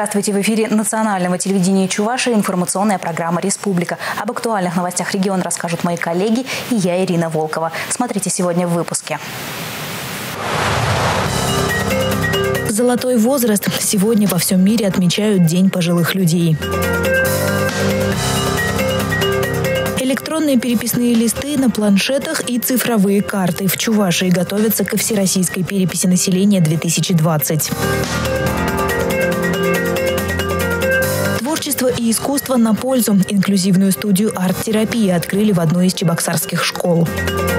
Здравствуйте! В эфире национального телевидения Чувашии информационная программа «Республика». Об актуальных новостях региона расскажут мои коллеги и я, Ирина Волкова. Смотрите сегодня в выпуске. Золотой возраст. Сегодня во всем мире отмечают День пожилых людей. Электронные переписные листы на планшетах и цифровые карты. В Чувашии готовятся ко всероссийской переписи населения 2020. Творчество и искусство на пользу. Инклюзивную студию арт-терапии открыли в одной из чебоксарских школ.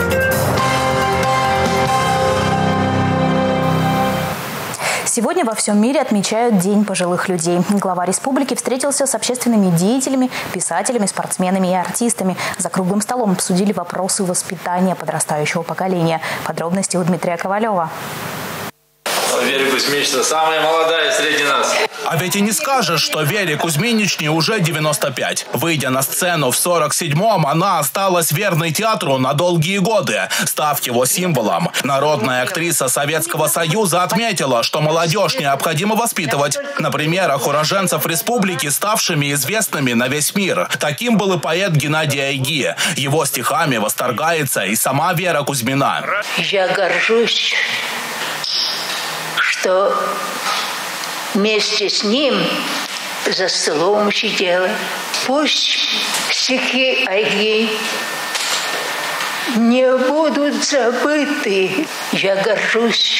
Сегодня во всем мире отмечают День пожилых людей. Глава республики встретился с общественными деятелями, писателями, спортсменами и артистами. За круглым столом обсудили вопросы воспитания подрастающего поколения. Подробности у Дмитрия Ковалева. Вере Кузьминична самая молодая среди нас. А ведь и не скажешь, что Вере Кузьминичне уже 95. Выйдя на сцену в 47-м, она осталась верной театру на долгие годы, став его символом. Народная актриса Советского Союза отметила, что молодежь необходимо воспитывать на примерах уроженцев республики, ставшими известными на весь мир. Таким был и поэт Геннадий Айги. Его стихами восторгается и сама Вера Кузьмина. Я горжусь, что вместе с ним за столом сидела. Пусть стихи Айги не будут забыты. Я горжусь,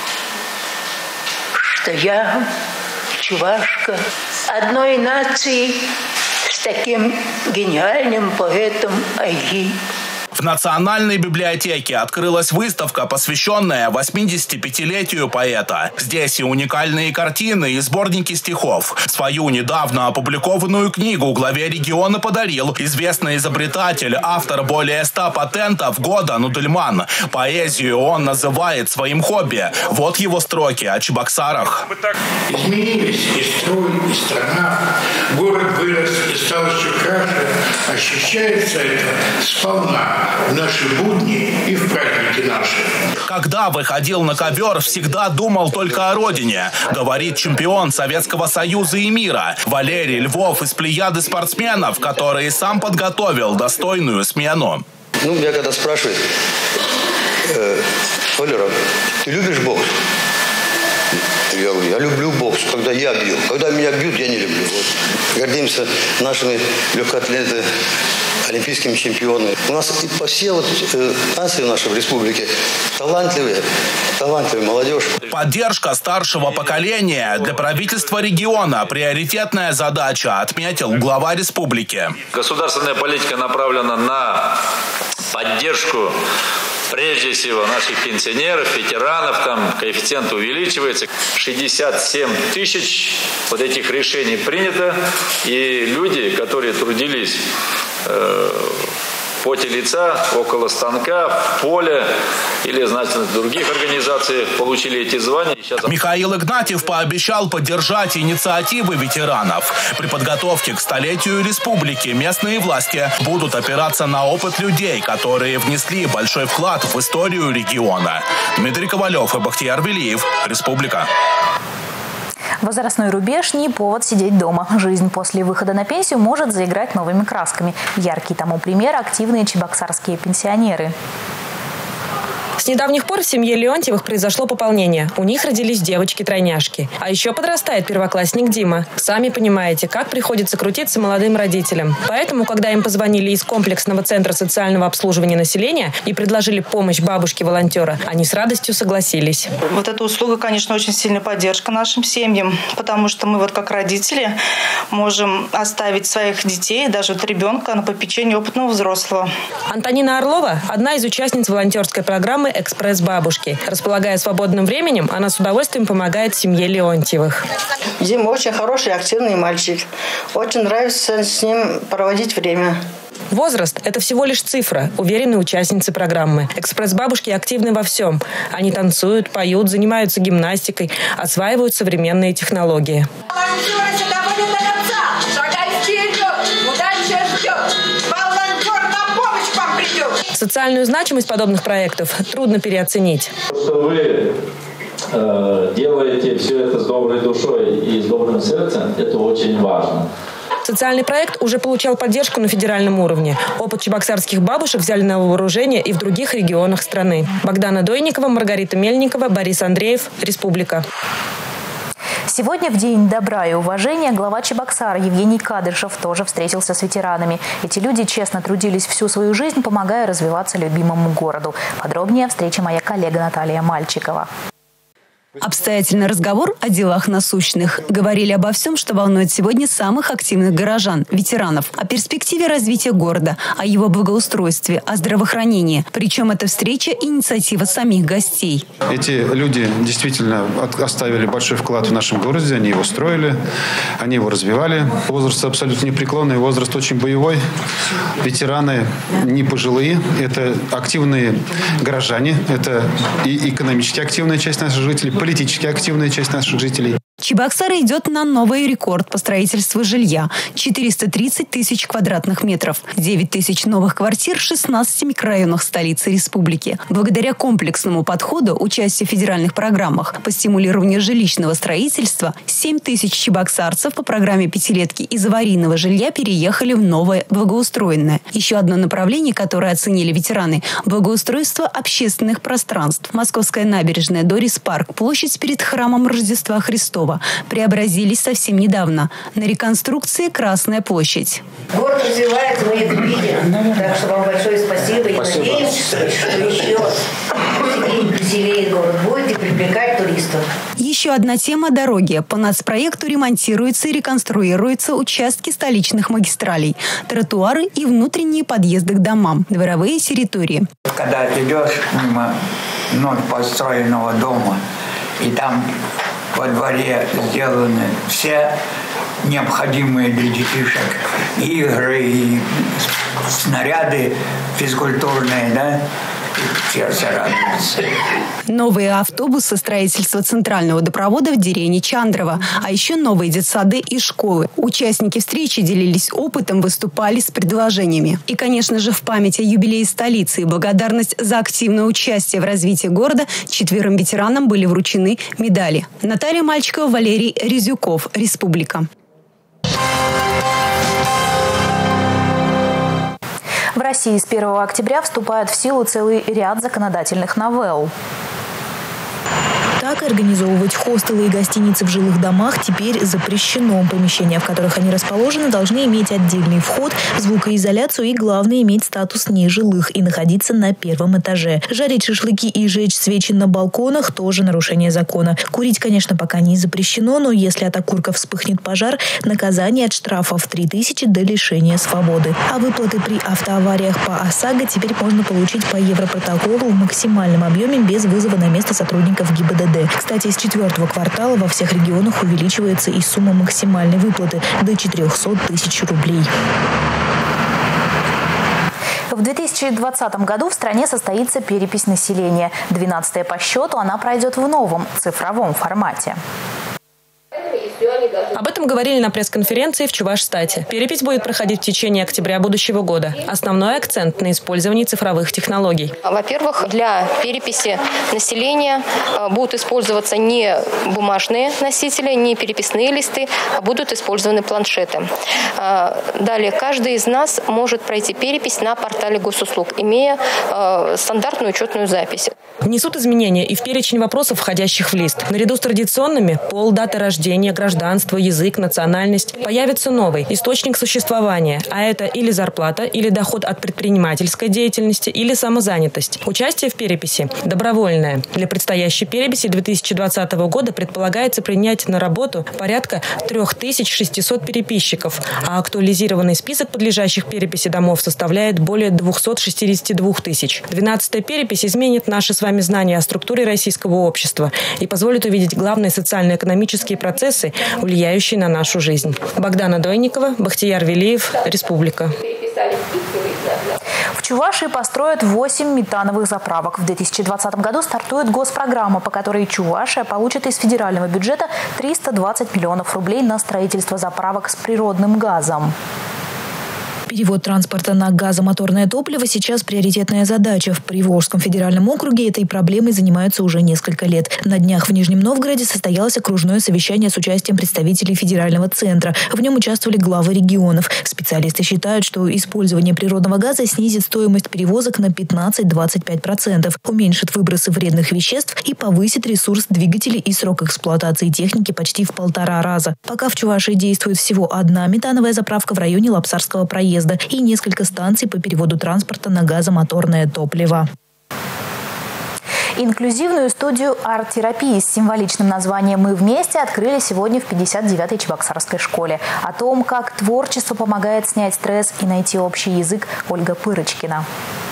что я чувашка одной нации с таким гениальным поэтом Айги. В Национальной библиотеке открылась выставка, посвященная 85-летию поэта. Здесь и уникальные картины, и сборники стихов. Свою недавно опубликованную книгу главе региона подарил известный изобретатель, автор более 100 патентов года Нудельман. Поэзию он называет своим хобби. Вот его строки о Чебоксарах. Изменились и строй, и страна. Город вырос и стал еще краше. Ощущается это сполна. В наши будни и в праздники наши. Когда выходил на ковер, всегда думал только о родине, говорит чемпион Советского Союза и мира Валерий Львов из плеяды спортсменов, которые сам подготовил достойную смену. Меня когда спрашивают: Валера, ты любишь бокс? Я говорю, я люблю бокс, когда я бью. Когда меня бьют, я не люблю. Вот. Гордимся нашими легкоатлетами, олимпийскими чемпионами. У нас и по всей нации в нашей республике талантливая молодежь. Поддержка старшего поколения для правительства региона – приоритетная задача, отметил глава республики. Государственная политика направлена на поддержку прежде всего наших пенсионеров, ветеранов, там коэффициент увеличивается. 67 тысяч вот этих решений принято. И люди, которые трудились в поте лица, около станка, в поле или, значит, в других организациях получили эти звания. Михаил Игнатьев пообещал поддержать инициативы ветеранов. При подготовке к столетию республики местные власти будут опираться на опыт людей, которые внесли большой вклад в историю региона. Дмитрий Ковалев и Бахтияр Велиев. Республика. Возрастной рубеж не повод сидеть дома. Жизнь после выхода на пенсию может заиграть новыми красками. Яркий тому пример – активные чебоксарские пенсионеры. С недавних пор в семье Леонтьевых произошло пополнение. У них родились девочки-тройняшки. А еще подрастает первоклассник Дима. Сами понимаете, как приходится крутиться молодым родителям. Поэтому, когда им позвонили из комплексного центра социального обслуживания населения и предложили помощь бабушке-волонтера, они с радостью согласились. Вот эта услуга, конечно, очень сильная поддержка нашим семьям, потому что мы как родители можем оставить своих детей, даже ребенка, на попечение опытного взрослого. Антонина Орлова – одна из участниц волонтерской программы «Экспресс-бабушки». Располагая свободным временем, она с удовольствием помогает семье Леонтьевых. Дима очень хороший, активный мальчик. Очень нравится с ним проводить время. Возраст – это всего лишь цифра, уверены участницы программы. «Экспресс-бабушки» активны во всем. Они танцуют, поют, занимаются гимнастикой, осваивают современные технологии. Социальную значимость подобных проектов трудно переоценить. Что вы делаете все это с доброй душой и с добрым сердцем, это очень важно. Социальный проект уже получал поддержку на федеральном уровне. Опыт чебоксарских бабушек взяли на вооружение и в других регионах страны. Богдана Дойникова, Маргарита Мельникова, Борис Андреев, Республика. Сегодня, в День добра и уважения, глава Чебоксар Евгений Кадышев тоже встретился с ветеранами. Эти люди честно трудились всю свою жизнь, помогая развиваться любимому городу. Подробнее о встрече моя коллега Наталья Мальчикова. Обстоятельный разговор о делах насущных. Говорили обо всем, что волнует сегодня самых активных горожан, ветеранов. О перспективе развития города, о его благоустройстве, о здравоохранении. Причем эта встреча – инициатива самих гостей. Эти люди действительно оставили большой вклад в нашем городе. Они его строили, они его развивали. Возраст абсолютно непреклонный, возраст очень боевой. Ветераны не пожилые. Это активные горожане. Это и экономически активная часть наших жителей, политически активная часть наших жителей. Чебоксар идет на новый рекорд по строительству жилья – 430 тысяч квадратных метров, 9 тысяч новых квартир в 16 микрорайонах столицы республики. Благодаря комплексному подходу, участию в федеральных программах по стимулированию жилищного строительства, 7 тысяч чебоксарцев по программе пятилетки из аварийного жилья переехали в новое благоустроенное. Еще одно направление, которое оценили ветераны – благоустройство общественных пространств. Московская набережная, Дорис парк, площадь перед храмом Рождества Христова преобразились совсем недавно. На реконструкции Красная площадь. Город развивается, мы это видим. Так что вам большое спасибо. И надеемся, что еще веселее город будет и привлекать туристов. Еще одна тема – дороги. По нацпроекту ремонтируются и реконструируются участки столичных магистралей, тротуары и внутренние подъезды к домам, дворовые территории. Когда идешь мимо вновь построенного дома, и там во дворе сделаны все необходимые для детишек игры и снаряды физкультурные, да? Сердце радуется. Новые автобусы, строительство центрального водопровода в деревне Чандрово, а еще новые детсады и школы. Участники встречи делились опытом, выступали с предложениями. И, конечно же, в память о юбилее столицы и благодарность за активное участие в развитии города 4 ветеранам были вручены медали. Наталья Мальчикова, Валерий Резюков, Республика. В России с 1 октября вступает в силу целый ряд законодательных новелл. Так, организовывать хостелы и гостиницы в жилых домах теперь запрещено. Помещения, в которых они расположены, должны иметь отдельный вход, звукоизоляцию и, главное, иметь статус нежилых и находиться на 1 этаже. Жарить шашлыки и жечь свечи на балконах – тоже нарушение закона. Курить, конечно, пока не запрещено, но если от окурка вспыхнет пожар, наказание от штрафов 3000 до лишения свободы. А выплаты при автоавариях по ОСАГО теперь можно получить по европротоколу в максимальном объеме без вызова на место сотрудников ГИБДД. Кстати, с 4-го квартала во всех регионах увеличивается и сумма максимальной выплаты до 400 тысяч рублей. В 2020 году в стране состоится перепись населения. 12-я по счету, она пройдет в новом цифровом формате. Об этом говорили на пресс-конференции в Чувашстате. Перепись будет проходить в течение октября будущего года. Основной акцент на использовании цифровых технологий. Во-первых, для переписи населения будут использоваться не бумажные носители, не переписные листы, а будут использованы планшеты. Далее, каждый из нас может пройти перепись на портале госуслуг, имея стандартную учетную запись. Внесут изменения и в перечень вопросов, входящих в лист. Наряду с традиционными – пол, дата рождения, гражданство, язык, национальность – появится новый источник существования, а это или зарплата, или доход от предпринимательской деятельности, или самозанятость. Участие в переписи добровольное. Для предстоящей переписи 2020 года предполагается принять на работу порядка 3600 переписчиков, а актуализированный список подлежащих переписи домов составляет более 262 тысяч. 12-я перепись изменит наши с вами знания о структуре российского общества и позволит увидеть главные социально-экономические процессы, влияющие на нашу жизнь. Богдана Дойникова, Бахтияр Велиев, Республика. В Чувашии построят 8 метановых заправок. В 2020 году стартует госпрограмма, по которой Чувашия получит из федерального бюджета 320 миллионов рублей на строительство заправок с природным газом. Перевод транспорта на газомоторное топливо сейчас приоритетная задача. В Приволжском федеральном округе этой проблемой занимаются уже несколько лет. На днях в Нижнем Новгороде состоялось окружное совещание с участием представителей федерального центра. В нем участвовали главы регионов. Специалисты считают, что использование природного газа снизит стоимость перевозок на 15-25%, уменьшит выбросы вредных веществ и повысит ресурс двигателей и срок эксплуатации техники почти в 1,5 раза. Пока в Чувашии действует всего одна метановая заправка в районе Лапсарского проезда и несколько станций по переводу транспорта на газомоторное топливо. Инклюзивную студию арт-терапии с символичным названием «Мы вместе» открыли сегодня в 59-й Чебоксарской школе. О том, как творчество помогает снять стресс и найти общий язык, Ольга Пырочкина.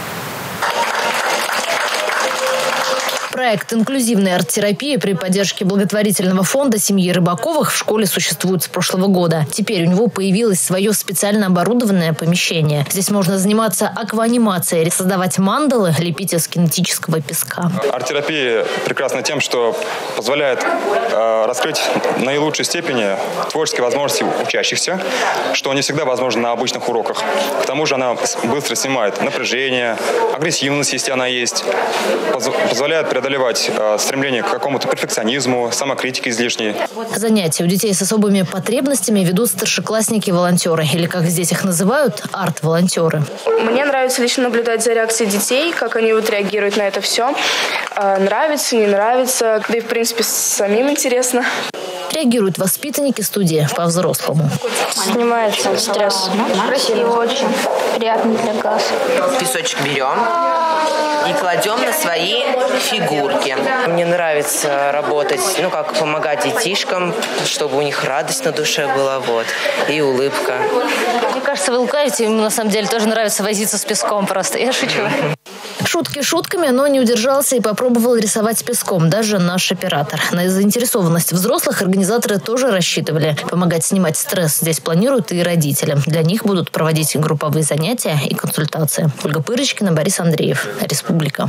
Проект «Инклюзивная арт-терапия» при поддержке благотворительного фонда семьи Рыбаковых в школе существует с прошлого года. Теперь у него появилось свое специально оборудованное помещение. Здесь можно заниматься акванимацией, создавать мандалы, лепить из кинетического песка. Арт-терапия прекрасна тем, что позволяет раскрыть в наилучшей степени творческие возможности учащихся, что не всегда возможно на обычных уроках. К тому же она быстро снимает напряжение, агрессивность, если она есть, позволяет преодолевать стремление к какому-то перфекционизму, самокритике излишней. Занятия у детей с особыми потребностями ведут старшеклассники-волонтеры, или, как здесь их называют, арт-волонтеры. Мне нравится лично наблюдать за реакцией детей, как они реагируют на это все. Нравится, не нравится, да и, в принципе, самим интересно. Реагируют воспитанники студии по-взрослому. Снимается стресс. Красиво очень. Приятно для глаз. Песочек берем и кладем на свои фигурки. Мне нравится работать, как помогать детишкам, чтобы у них радость на душе была, и улыбка. Мне кажется, вы лукавите, ему на самом деле тоже нравится возиться с песком просто. Я шучу. Шутки шутками, но не удержался и попробовал рисовать песком даже наш оператор. На заинтересованность взрослых организаторы тоже рассчитывали. Помогать снимать стресс здесь планируют и родителям. Для них будут проводить групповые занятия и консультации. Ольга Пырочкина, Борис Андреев. Республика.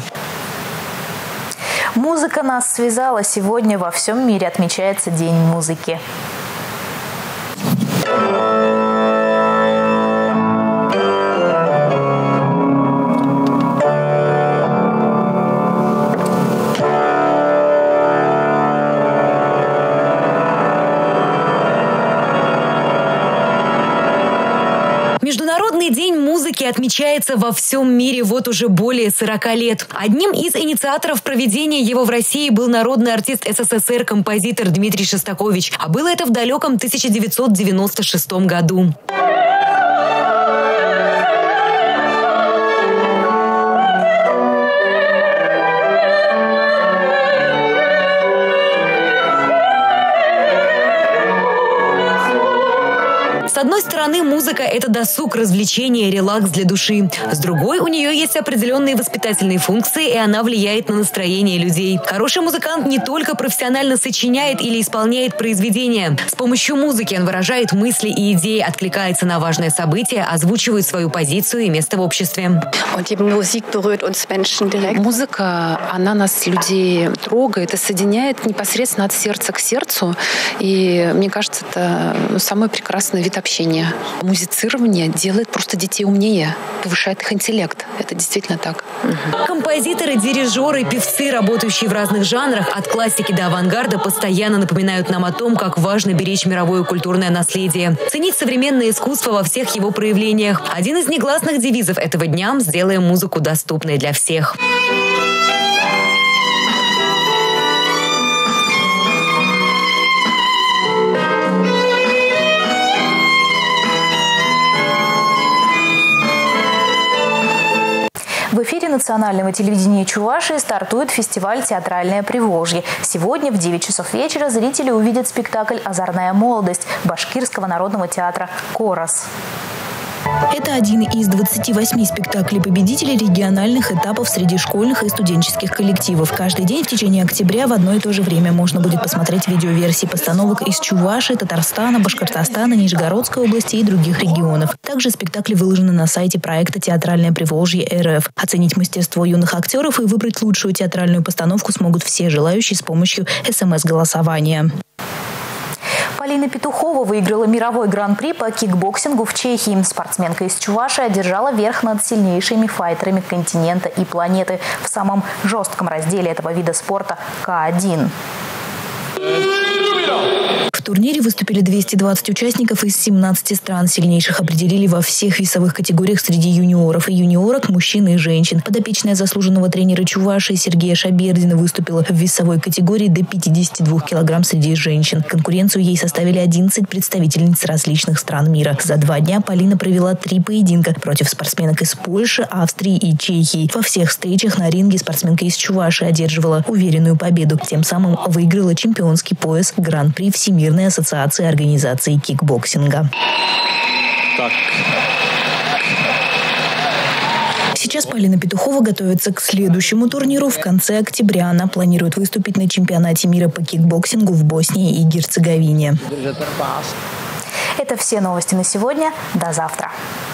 Музыка нас связала. Сегодня во всем мире отмечается День музыки. Международный день музыки отмечается во всем мире уже более 40 лет. Одним из инициаторов проведения его в России был народный артист СССР, композитор Дмитрий Шостакович. А было это в далеком 1996 году. С одной стороны, музыка – это досуг, развлечение, релакс для души. С другой, у нее есть определенные воспитательные функции, и она влияет на настроение людей. Хороший музыкант не только профессионально сочиняет или исполняет произведения. С помощью музыки он выражает мысли и идеи, откликается на важные события, озвучивает свою позицию и место в обществе. Музыка, она нас, людей, трогает и соединяет непосредственно от сердца к сердцу. И мне кажется, это самый прекрасный вид общения. Музицирование делает просто детей умнее, повышает их интеллект. Это действительно так. Композиторы, дирижеры, певцы, работающие в разных жанрах, от классики до авангарда, постоянно напоминают нам о том, как важно беречь мировое культурное наследие, ценить современное искусство во всех его проявлениях. Один из негласных девизов этого дня – «Сделаем музыку доступной для всех». В эфире национального телевидения Чувашии стартует фестиваль «Театральное Приволжье». Сегодня в 9 часов вечера зрители увидят спектакль «Озорная молодость» Башкирского народного театра «Корос». Это один из 28 спектаклей-победителей региональных этапов среди школьных и студенческих коллективов. Каждый день в течение октября в одно и то же время можно будет посмотреть видеоверсии постановок из Чувашии, Татарстана, Башкортостана, Нижегородской области и других регионов. Также спектакли выложены на сайте проекта «Театральное Приволжье РФ». Оценить мастерство юных актеров и выбрать лучшую театральную постановку смогут все желающие с помощью СМС-голосования. Полина Петухова выиграла мировой гран-при по кикбоксингу в Чехии. Спортсменка из Чувашии одержала верх над сильнейшими файтерами континента и планеты в самом жестком разделе этого вида спорта К1. В турнире выступили 220 участников из 17 стран. Сильнейших определили во всех весовых категориях среди юниоров и юниорок, мужчин и женщин. Подопечная заслуженного тренера Чувашии Сергея Шабердина выступила в весовой категории до 52 килограмм среди женщин. Конкуренцию ей составили 11 представительниц различных стран мира. За 2 дня Полина провела 3 поединка против спортсменок из Польши, Австрии и Чехии. Во всех встречах на ринге спортсменка из Чувашии одерживала уверенную победу. Тем самым выиграла чемпионский пояс Гран-при Всемирной ассоциации организации кикбоксинга. Сейчас Полина Петухова готовится к следующему турниру. В конце октября она планирует выступить на чемпионате мира по кикбоксингу в Боснии и Герцеговине. Это все новости на сегодня. До завтра.